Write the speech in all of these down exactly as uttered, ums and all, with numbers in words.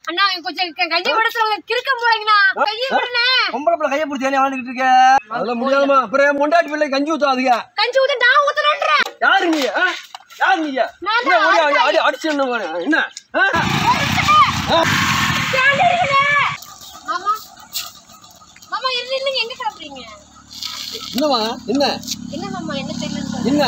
அண்ணா கொஞ்சம் கையை விட சொல்லுங்க கிறுக்க போறீங்கண்ணா கையை விடுனே பொம்பளை பிள்ளை கையை பிடிச்சி ஏன் வாழ்ந்துட்டு இருக்க அதெல்லாம் முடியாதுமா அப்புறம் மொண்டாட்டி பிள்ளை கஞ்சி ஊத்தாதீங்க கஞ்சி ஊத்த நான் ஊத்துறேன்றேன் யாரு நீ யாரு நீங்க அடி அடிச்சு என்ன மாமா மாமா இருந்து எங்க சாப்பிடுறீங்க என்னமா என்ன என்ன மாமா என்ன தெரியல என்ன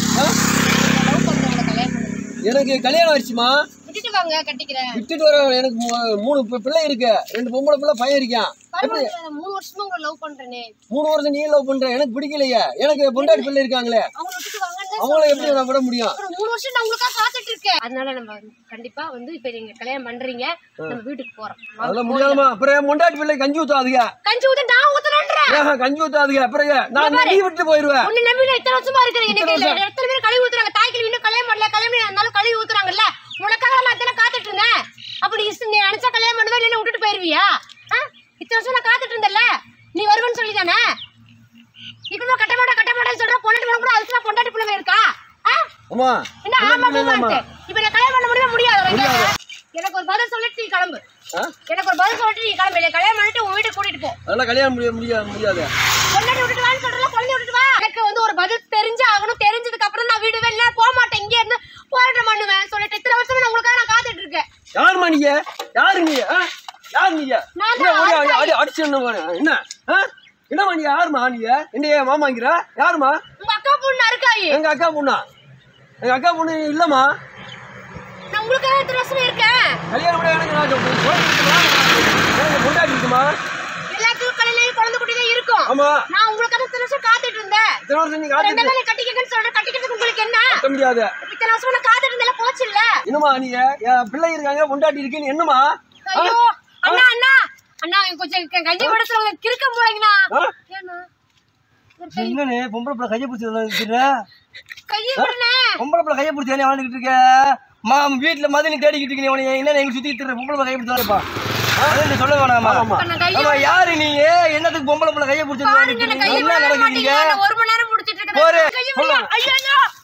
லவ் பண்றவங்க கல்யாணம் பண்ணுங்க எனக்கு கல்யாணம் ஆயிடுச்சுமா விட்டுட்டு வாங்க கட்டிக்கிறேன் விட்டுட்டு வர எனக்கு மூணு பிள்ளை இருக்கு ரெண்டு பொம்பளை பிள்ளை பையன் இருக்கான் மூணு வருஷமா உங்களை லவ் பண்றேனே மூணு வருஷம் நீ லவ் பண்ற எனக்கு பிடிக்கலையே எனக்கு பொண்டாட்டி பிள்ளை இருக்காங்களே அவங்க விட்டுட்டு வாங்க அவங்கள எப்படி நான் விட முடியும் மூணு வருஷம் நான் உங்களுக்காக காத்துட்டு இருக்கேன் அதனால நம்ம கண்டிப்பா வந்து இப்ப நீங்க கல்யாணம் பண்றீங்க நம்ம வீட்டுக்கு போறோம் அதெல்லாம் முடியாதுமா அப்புறம் மொண்டாட்டி பிள்ளை கஞ்சி ஊத்தாதீங்க கஞ்சி ஊத்த நான் ஊத்துறேன்றேன் கஞ்சி ஊத்தாதீங்க அப்புறம் நான் நீ விட்டு போயிருவேன் உன்னை நம்பி இத்தனை வருஷமா இருக்கிறேன் எனக்கு எத்தனை பேர் கழுவி ஊத்துறாங்க தாய்க்கு இன்னும் கல்யாணம் பண்ணல கல்யாணம் இருந்தாலும் கழுவி ஊத்துறாங்கல்ல உனக்காக நான் இத்தனை காத்துட்டு இருந்தேன் அப்படி நீ நினைச்சா கல்யாணம் பண்ணுவேன் என்ன விட்டுட்டு போயிருவியா இத்தனை வருஷம் நான் காத்துட்டு இருந்தேன்ல நீ வருவேன்னு சொல்லி தானே இப்ப கட்ட மாட்டா கட்ட மாட்டேன்னு சொல்ற பொண்டாட்டி பண்ண கூட அதுக்கு பொண்டாட்டி பிள்ளை இருக்கா என்ன ஆமா இப்ப நான் கல்யாணம் பண்ண முடியவே முடியாது எனக்கு ஒரு பதில் சொல்லிட்டு நீ கிளம்பு எனக்கு ஒரு பதில் சொல்லிட்டு நீ கிளம்பு கல்யாணம் பண்ணிட்டு உன் வீட்டுக்கு கூட்டிட்டு போ அதெல்லாம் கல்யாணம் முடிய முடியாது பொண்டாட்டி விட்டுட்டு வான்னு சொல்றல குழந்தை விட்டுட்டு வா எனக்கு வந்து ஒரு பதில் தெரிஞ்சு ஆகணும் தெரிஞ்சதுக்கு அப்புறம் நான் வீடு வெளில போக மாட்டேன் இங்க இருந்து போராட்டம் பண்ணுவேன் சொல்லிட்டு இத்தனை வருஷமா நான் உங்களுக்காக நான் காத்துட்டு இருக்கேன் யாருமா நீங்க யாரு நீங்க யாரு நீங்க அடி அடிச்சு என்ன என்னமா நீங்க யாருமா நீங்க என்ன மாமாங்கிற யாருமா உங்க அக்கா பொண்ணு இருக்காயி எங்க அக்கா பொண்ணா எங்க அக்கா பொண்ணு இல்லம்மா நான் உங்களுக்காக இத்தனை வருஷமா இருக்கேன் கல்யாணம் கூட எனக்கு பொண்டாட்டி இருக்குமா எல்லாத்துக்கும் கல்யாணம் குழந்தை குட்டி தான் இருக்கும் ஆமா நான் உங்களுக்காக இத்தனை வருஷம் காத்துட்டு இருந்தேன் இத்தனை வருஷம் நீங்க காத்துட்டு கட்டிக்கன்னு சொல்ற கட்டிக்கிறதுக்கு உங்களுக்கு என்ன கட்ட முடியாது இத்தனை வருஷம் நான் காத்துட்டு இருந்தேல போச்சு இல்ல என்னமா நீங்க பிள்ளை இருக்காங்க பொண்டாட்டி இருக்குன்னு என்னமா ஐயோ அண்ணா அண்ணா அண்ணா கொஞ்சம் கையை விட சொல்லுங்க கிறுக்க போறீங்கண்ணா என்னன்னு பொம்பளை பிள்ளை கையை பிடிச்சி கையை விடுனே பொம்பளை பிள்ளை கையை பிடிச்சி வாழ்ந்துட்டு இருக்க மா வீட்டுல மதினி தேடிக்கிட்டு இருக்கீங்க என்ன எங்க சுத்திட்டு இருக்க பொம்பளை கையை பிடிச்சாருப்பா சொல்ல வேணாமா யாரு நீங்க என்னத்துக்கு பொம்பளை பிள்ளை கையை பிடிச்சி என்ன நடக்குறீங்க ஒரு மணி நேரம் முடிச்சிட்டு இருக்கேன்